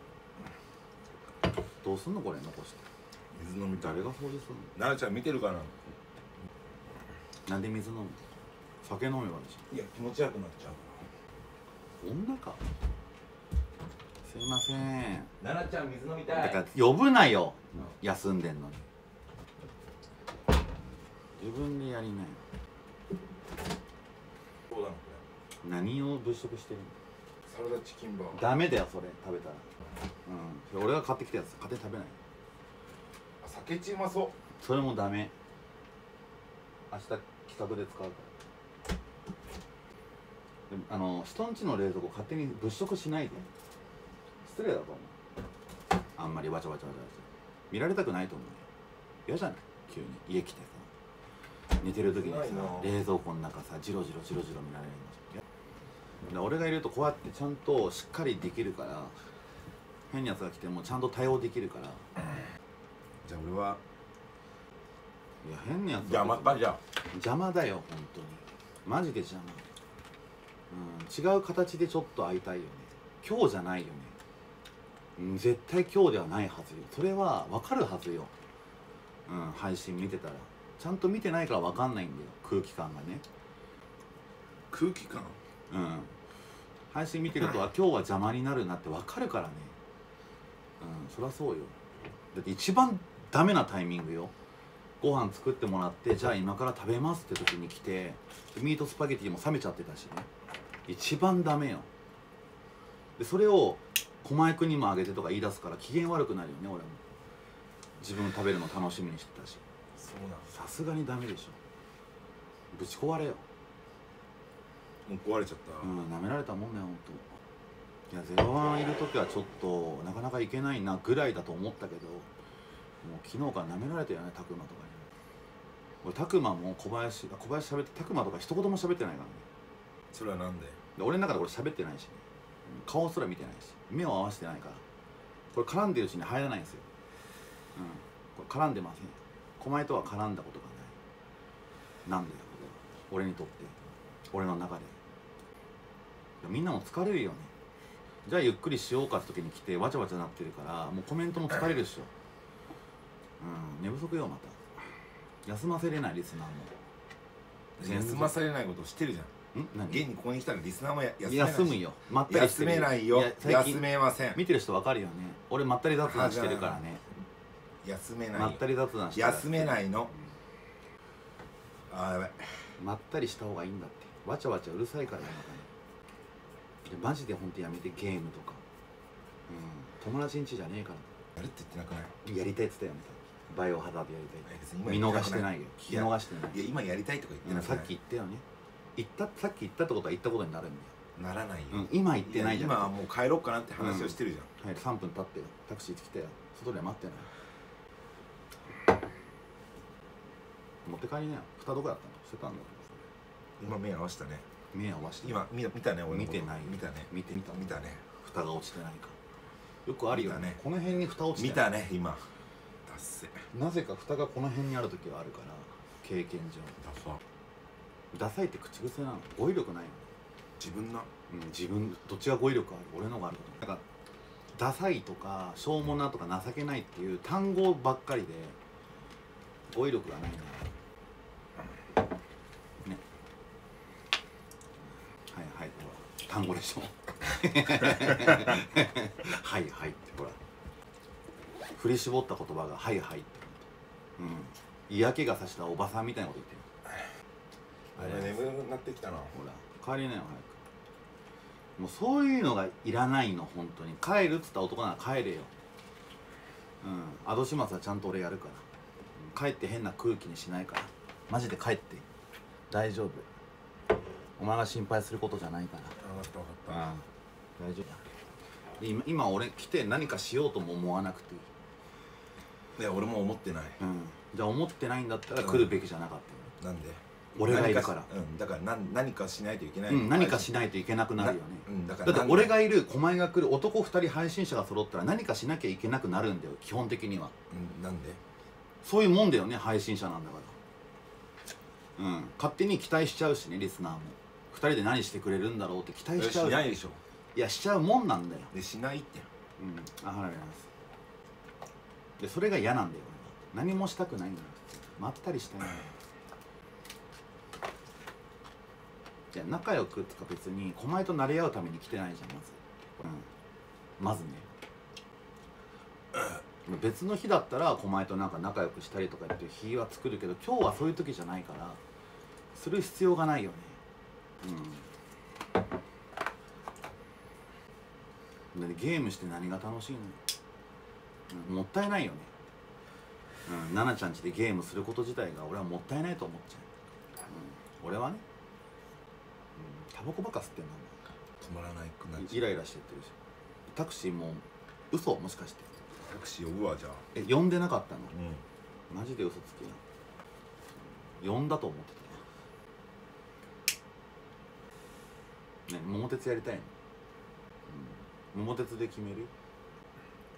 どうすんのこれ残して。 水飲みたい。 誰が掃除すんの？ 奈々ちゃん見てるかな？ なんで水飲むの？酒飲めばいいじいや気持ち悪くなっちゃう。 ゃん。女か。すいません。 奈々ちゃん水飲みただから呼ぶなよ。休んでんのに。自分でやりなよ。 そうだなこ何を物色してるの？ れ。サラダチキンバー。 ダメだよそれ食べたら。うん俺が買ってきたやつ勝手に食べない。 あ、酒チうまそう。 それもダメ。明日企画で使うからでもあの人んちの冷蔵庫勝手に物色しないで。失礼だと思う。あんまりわちゃわちゃわちゃわちゃ見られたくないと思うよ。嫌じゃない急に家来てさ寝てる時にさないな冷蔵庫の中さジロジロジロジロ見られるの。で俺がいるとこうやってちゃんとしっかりできるから変なやつが来てもちゃんと対応できるから。 じゃあ俺はいや変なやつ邪魔かじゃあ邪魔だよ本当にマジで邪魔、うん、違う形でちょっと会いたいよね今日じゃないよね、うん、絶対今日ではないはずよそれは分かるはずよ、うん、配信見てたらちゃんと見てないから分かんないんだよ空気感がね空気感うん配信見てるとは今日は邪魔になるなって分かるからねうんそりゃそうよだって一番ダメなタイミングよご飯作ってもらってじゃあ今から食べますって時に来てミートスパゲティも冷めちゃってたしね一番ダメよでそれを駒井君にもあげてとか言い出すから機嫌悪くなるよね俺も自分食べるの楽しみにしてたしそうなのさすがにダメでしょぶち壊れよもう壊れちゃったうん舐められたもんねほんといやゼロワンいる時はちょっとなかなかいけないなぐらいだと思ったけどもう昨日から舐められてるよね拓磨とかに俺拓磨も小林小林喋って拓磨とか一言も喋ってないからねそれはなんでで俺の中で俺喋ってないし、ね、顔すら見てないし目を合わせてないからこれ絡んでるうちに入らないんですよ、うん、これ絡んでません狛江とは絡んだことがないなんだよ俺にとって俺の中でみんなも疲れるよねじゃあゆっくりしようかって時に来てわちゃわちゃなってるからもうコメントも疲れるでしょうん寝不足よまた休ませれないリスナーも休まされないことをしてるじゃんん何現にここに来たらリスナーもや休めない休むよまったりしてる休めないよや最近休めません見てる人わかるよね俺まったり雑談してるからね休めないよまったり雑談してる休めないのあーやばいまったりした方がいいんだってわちゃわちゃうるさいから夜中にでマジで本当やめてゲームとかうん友達ん家じゃねえからやるって言ってなくないやりたいっつったよねバイオハザードやりたい別に今見言ってなく逃してないよいや見逃してないいや今やりたいとか言ってうんなくないさっき言ったよね言ったさっき言ったってことは言ったことになるんだよ、 ならないよ、 うん、今言ってないじゃん今はもう帰ろうかなって話をしてるじゃん、 はいさんぷん経ってよタクシー来たよ外で待ってない持って帰りなよ蓋どこやったのしてたんだよ今目合わせたね目合わせて今見見たね俺のこと見てない見たね見てみた見たね蓋が落ちてないかよくあるよね見たねこの辺に蓋落ちて見たね今達成なぜか蓋がこの辺にある時があるから経験上ダサダサいって口癖なの語彙力ないの、 自分なうん、自分どっちが語彙力ある俺のがあることなんかダサいとかしょうもなとか情けないっていう単語ばっかりで語彙力がないなねはいはいほら単語でしょはいはいってほら振り絞った言葉がはいはいってうん嫌気がさしたおばさんみたいなこと言ってる俺眠くなってきたなほら帰りなよ早くもうそういうのがいらないの本当に帰るっつった男なら帰れようん後始末はちゃんと俺やるから帰って変な空気にしないからマジで帰って大丈夫お前が心配することじゃないから分かった分かった大丈夫だ今今俺来て何かしようとも思わなくていいいや俺も思ってないうんじゃあ思ってないんだったら来るべきじゃなかったよ、 なんで俺がいるからうんだから何何かしないといけないうん、何かしないといけなくなるよねうんだかだってらなんで俺がいる狛江が来る男ふたり配信者が揃ったら何かしなきゃいけなくなるんだよ基本的にはうんなんでそういうもんだよね配信者なんだからうん勝手に期待しちゃうしねリスナーもふたりで何してくれるんだろうって期待しちゃうしないでしょいやしちゃうもんなんだよでしないってうんあ払いますでそれが嫌なんだよ俺は何もしたくないんだよまったりしたいんだよいや仲良くとか別に狛江と慣れ合うために来てないじゃんまず、うん、まずね別の日だったら狛江となんか仲良くしたりとかっていう日は作るけど今日はそういう時じゃないからする必要がないよねうんでゲームして何が楽しいの、うん、もったいないよねうん奈々ちゃん家でゲームすること自体が俺はもったいないと思っちゃう、うん、俺はねタバコばっか吸ってんの止まらないくなっちゃうイライラしてってるしタクシーも嘘もしかしてタクシー呼ぶわじゃあえ呼んでなかったのうんマジで嘘つきな呼んだと思ってたね桃鉄やりたいの、うん、桃鉄で決める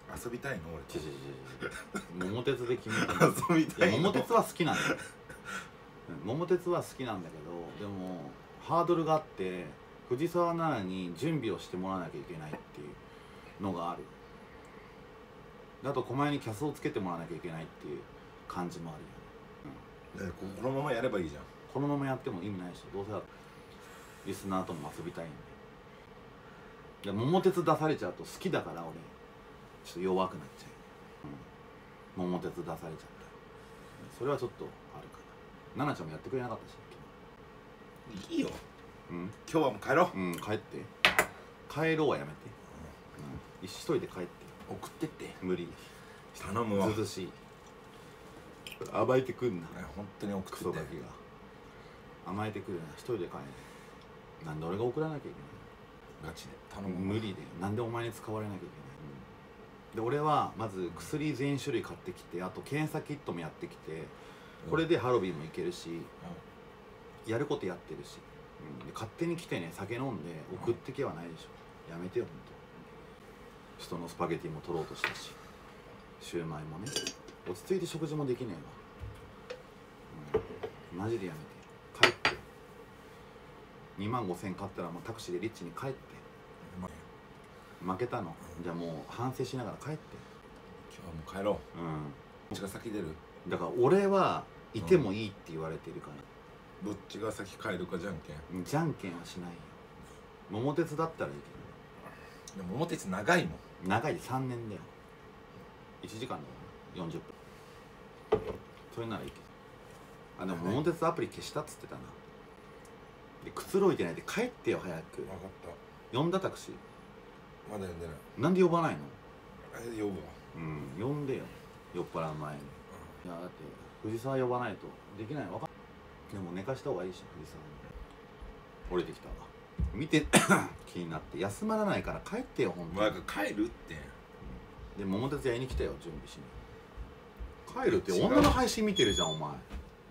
遊びたいの俺ちちちち桃鉄で決めた遊びたいの。 桃鉄は好きなんだよ桃鉄は好きなんだけど、でもハードルがあって藤沢奈々に準備をしてもらわなきゃいけないっていうのがある。あと狛江にキャスをつけてもらわなきゃいけないっていう感じもあるよね、 このままやればいいじゃん。 このままやっても意味ないし、どうせだリスナーとも遊びたいんで。で桃鉄出されちゃうと好きだから俺ちょっと弱くなっちゃう、うん、桃鉄出されちゃったらそれはちょっとあるかな。奈々ちゃんもやってくれなかったしいいよ、 うん、 今日はもう帰ろう。 うん、帰って帰ろうはやめて、うん、一人で帰って送ってって無理、 頼むわ。 ずうずうしい、甘えてくんな、 本当に送ってってクソガキが甘えてくるな、一人で帰れ。なんで俺が送らなきゃいけガチで頼ない、 む。 無理で、なんでお前に使われなきゃいけない、うん、で俺はまず薬全種類買ってきて、あと検査キットもやってきて、これでハロウィンも行けるし、やることやってるし、うん、で勝手に来てね酒飲んで送ってけはないでしょ。やめてよほんと。人のスパゲティも取ろうとしたし、シューマイもね、落ち着いて食事もできねえわ、うん、マジでやめて帰って。にまんごせん買ったらもうタクシーでリッチに帰って。負けたの、じゃあもう反省しながら帰って。 今日はもう帰ろう。 うん、 どっちが先出る？ だから俺はいてもいいって言われてるから、 どっちが先帰るかじゃんけん。 じゃんけんはしないよ。桃鉄だったらいいけでも桃鉄長いもん。 ど、長いでさんねんだよ。いちじかんだからよんじゅっぷん、それならいいけど。あ、でも桃鉄アプリ消したっつってたな。でくつろいでないで帰ってよ早く。 分かっ呼んだタクシー？ た。まだ呼んでない。 なんで呼ばないの？ あれで呼ぶわ。 うん、呼んでよ、酔っ払う前に。いやだって藤沢呼ばないとできないわかん。でも寝かした方がいいし、藤沢に降りてきたわ。見て気になって休まらないから帰ってよほんとに。 なんか帰るって。 で桃鉄やりに来たよ準備しに。帰るって女の配信見てるじゃんお前。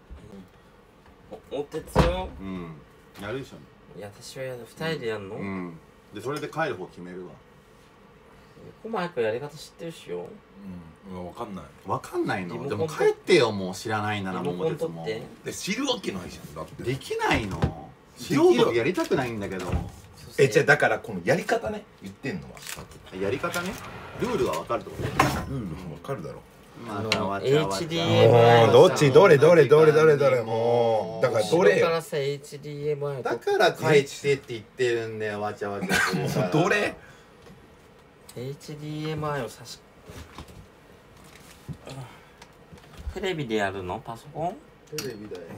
お、おてつよ。 うん、やるでしょ。 いや私はやる、二人でやんの？ うん、でそれで帰る方決めるわ。 コマイクやり方知ってるしよ。 うん、分かんない。 わかんないの？ リモコンでも帰ってよもう知らないならリモコ桃鉄も。 ン取って。 で知るわけないじゃんだって。 できないの。素できる人でやりたくないんだけど。 え、じゃあだからこのやり方ね言ってんのは。 やり方ね、ルールはわかるってこと？ ルール分かるだろ。 まあのわちゃわちゃエイチディーエムアイもうどっちどれどれどれどれどれもうだからどれよ。 後ろからさ エイチディーエムアイだから帰ってって言ってるんだよわちゃわちゃするから。 どれエイチディーエムアイ を差しテレビでやるの？パソコン？ テレビだよ。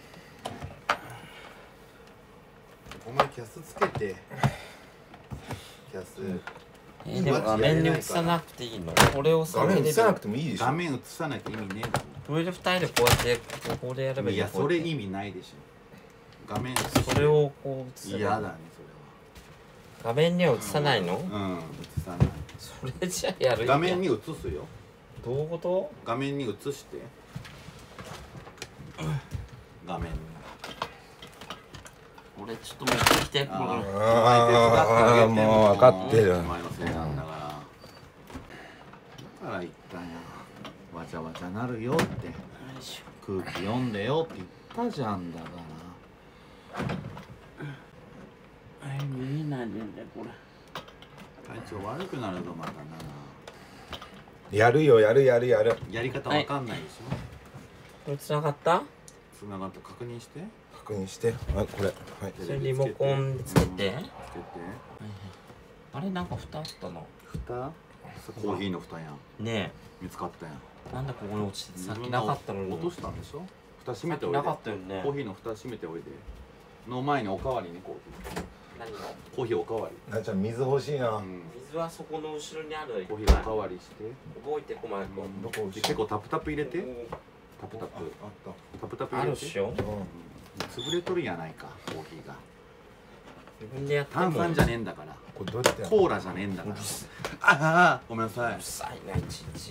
お前キャスつけて。キャス。 えー、でも画面に映さなくていいの？これをさ、 画面映さなくててもいいでしょ。 画面映さなきゃ意味ねえだろ。 これで二人でこうやってここでやればいいの？ いやそれ意味ないでしょ。画面映す。 それをこう映す。 嫌だね画面には映さないの？ それは。うん、映さない。 それじゃやる画面に映すよ。 どういうこと？ 画面に映して画面に。 俺ちょっと持ってきて。 あーああもう分かってる。 お前のせいなんだからだから言ったんや、わちゃわちゃなるよって、空気読んでよって言ったじゃんだからえ、見えないんだよこれ。 体調悪くなるぞまたな。 やるよやるやるやる。 やり方わかんないでしょ。 これ繋がった？ つながった確認して。 確認して。あこれはい。 それリモコンでつけて。 つけて。 あれなんか蓋あったな。 蓋？コーヒーの蓋やん。 ね見つかったやん。 え。なんでここに落ちててさっきなかったのに。 落としたんでしょ。蓋閉めておいで。 なかったよね。 コーヒーの蓋閉めておいで。の前におかわりねコーヒー。 何が？ コーヒーおかわり。 なちゃん水欲しいな。 うん水はそこの後ろにある。 コーヒーおかわりして。 覚えてこまいこ。 どこで結構タプタプ入れて。タプタプ。 あった。 タプタプ入れ。 あるってしょ。 うん。 潰れとるやないかコーヒーが。 自分でやっても炭酸じゃねえんだから。 これどうやってやるの？ コーラじゃねえんだから。ああごめんなさい。 うるさいないちいち。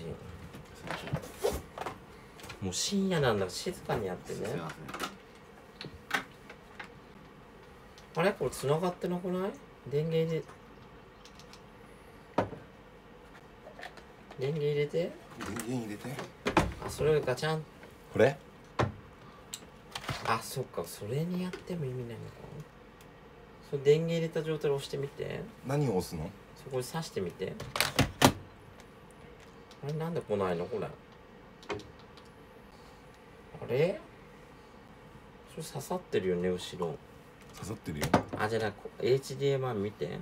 もう深夜なんだ、静かにやってね。 すいません。 あれこれ繋がってなくない？電源で。 電源入れて。 電源入れて。 あ、それガチャン。 これあ、そっか、それにやっても意味ないのか。それ電源入れた状態で押してみて。 何を押すの？ そこに挿してみて。あれなんで来ないのこれ。あれそれ刺さってるよね、後ろ。 刺さってるよ。 あ、じゃあ エイチディーエムアイ 見て。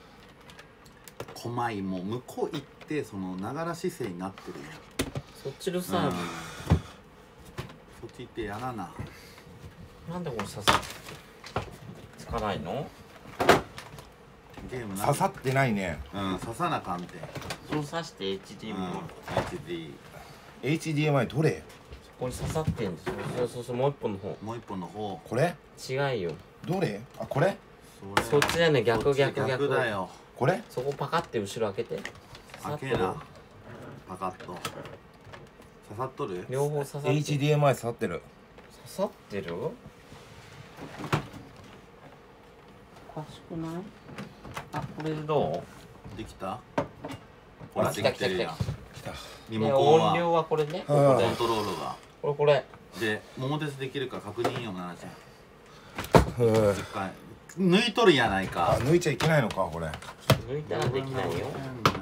狛井も向こう行ってそのながら姿勢になってるよ。 そっちのうんさ、 そっち行ってやらな。 なんでこれ刺さつかないの？ ゲームな刺さってないね。 うん刺さなあかんて。 そう刺して エイチディーエムアイ、 うん エイチディー。 エイチディーエムアイ どれ？ そこに刺さってんですよ。そうそうそう、もう一本の方。 もう一本の方。 これ？ 違うよ。 どれ？あ、これ？ そっちだよね、逆そっち逆逆。 だよ。 これ？ そこパカって後ろ開けて。 開けな。パカッと。刺さっとる？ 両方刺さってる。 エイチディーエムアイ 刺さってる。 刺さってる？おかしくない？あ、これでどできた？ ほらほらできてるやん。 来た。 リう？で、 モコンは音量はこれね。こうんこでコン。トロールが。 これこれ。 で桃鉄できるか確認よななちゃん。 ふう。 一回抜いとるやないあ、 か。 抜いちゃいけないのかこれ。 抜いたらできないよ。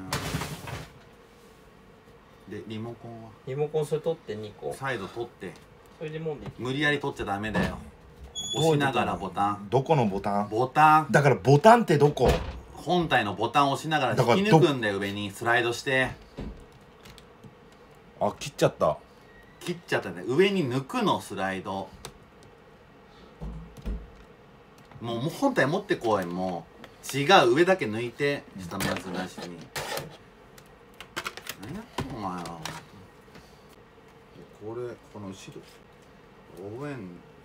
でリモコンはリモコンそれ取ってにこ。 サイド取ってそれでもうできる。 無理やり取っちゃダメだよ。押しながらボタンどこのボタン？ ボタンだからボタンってどこ？ 本体のボタンを押しながらだから引き抜くんだよ。上にスライドしてあ、切っちゃった。 切っちゃったね。上に抜くのスライド。もうもう本体持ってこい。もう違う。上だけ抜いて下のやつなしに。何やってんのお前は。これこの後ろ応援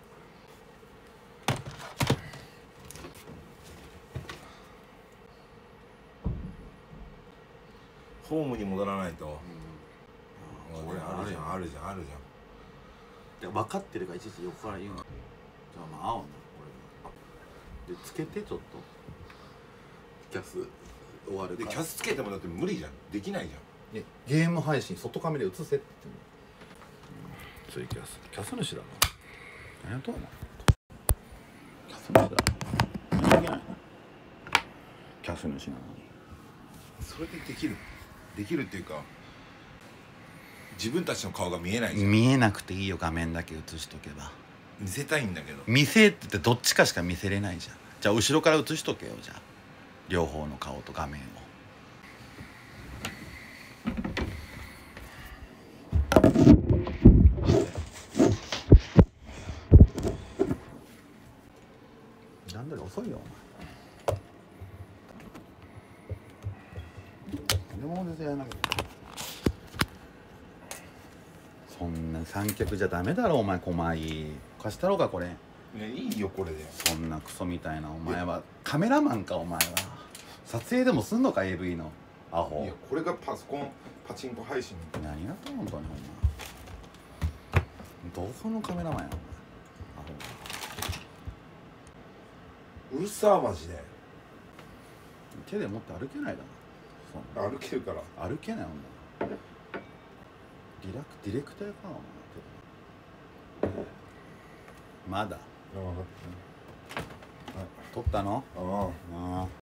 ホームに戻らないと。 うん俺あるじゃんあるじゃんあるじで分かってるからいちいち横から言うの。じゃあまあ青な俺でつけてちょっとキャス終わるゃん。でからキャスつけてもだって無理じゃん。できないじゃん。 でゲーム配信外カメラ映せって言ってんの。ツイキャスキャス主だな。何やと思うキャス主だな。申し訳ないな。キャス主なのにそれでできる。できるっていうか自分たちの顔が見えないじゃん。 見えなくていいよ。画面だけ映しとけば。 見せたいんだけど。 見せって言ってどっちかしか見せれないじゃん。じゃあ後ろから映しとけよ。じゃあ両方の顔と画面を。なんだろ遅いよお前。でも全然やらなきゃ。そんな三脚じゃダメだろお前。狛井貸したろうかこれ。 いやいいよこれで。 そんなクソみたいなお前はカメラマンかお前は。撮影でもすんのか エーブイ のアホいや。これがパソコンパチンコ配信。 何やったの本当にほんま。どこのカメラマンやお前アホ。 うるさマジで。 手で持って歩けないだろそんな。 歩けるから。 歩けないほんなディラクディレクターかお前。まだあ撮ったの？ あ。ああ。 ああ。